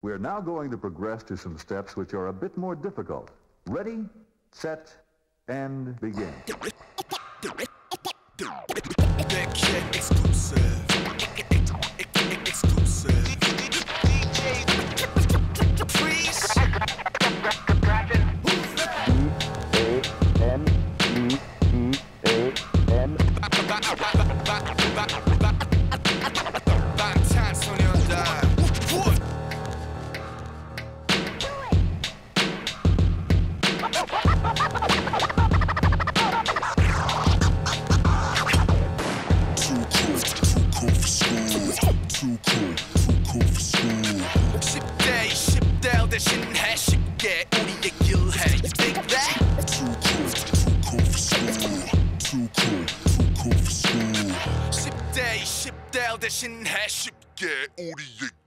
We're now going to progress to some steps which are a bit more difficult. Ready, set, and begin. Exclusive. Exclusive. Friz. 대신 해 쉽게 우리 얘기를 해. You think that? Too cool for school. Too cool for school. 10대 20대 대신 해 쉽게 우리 얘기